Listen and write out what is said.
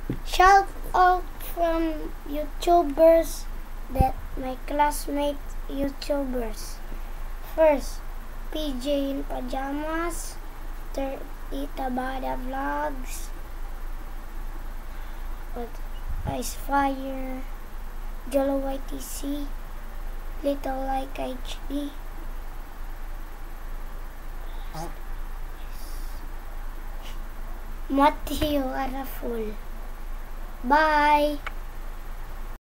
Shout out from YouTubers that my classmate YouTubers. First, PJ in Pajamas, Tita Bada Vlogs, Ice Fire, Jolo YTC, Little Like HD, Matthew Araful. Bye!